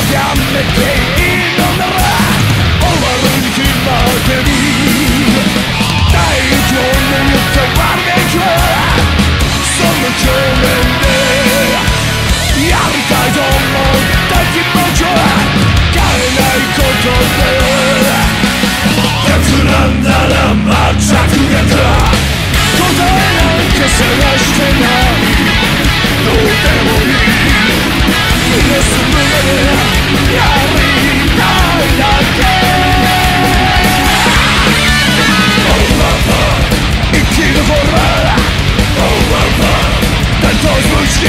やめていいのなら終わるに決まってる。大丈夫に変わるべきはその去年でやりたいと思った気持ちは変えないことで逆なんだらまたくれた答えなんか探してないどうでもいい気がするまでやりたいだけ生き残る担当無事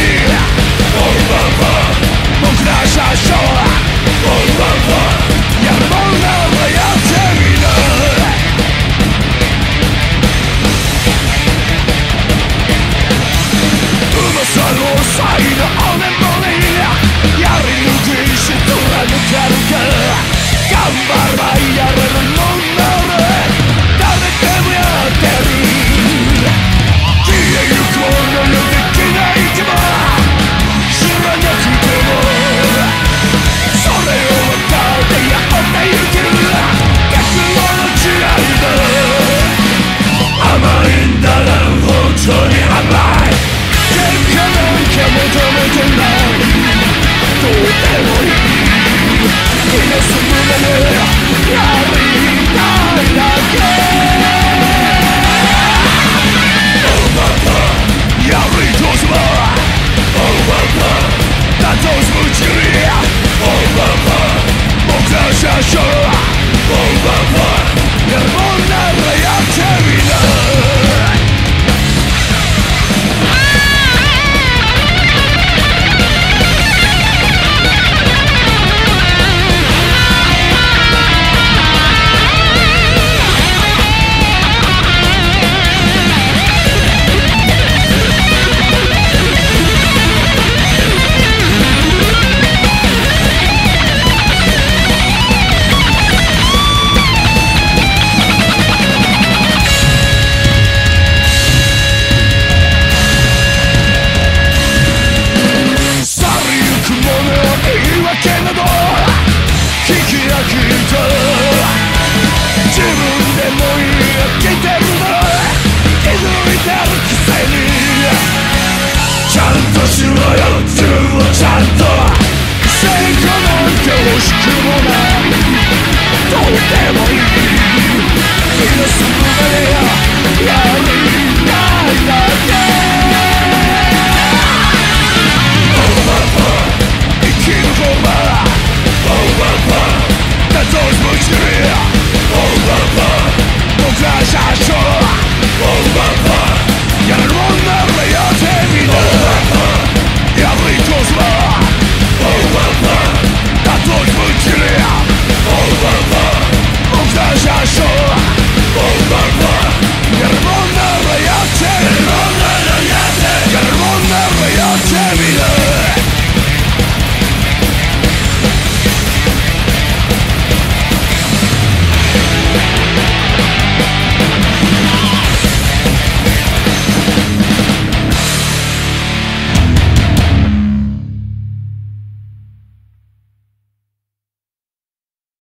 僕ら車掌やるもんならやってみなうまさの才能でもねやり抜きし貫けるか頑張ればやれるもんなら誰でもやってる消えゆくものよできない気も知らなくてもそれを分かってやってゆける逆の違いだ甘いんだな本当に甘い結果なんか求めてないどうでもいい気がするまでやりたいだけやり通すわ担当すむちり僕ら車掌やるもんならやってみな自分でも生きてるの気づいてるくせにちゃんとしろよ自分をちゃんと成功なんて欲しくもないどうでもいい気がするまでやりたいだけ生き残る担当無事僕ら車掌やるもんならやってみなやり通すわ担当無事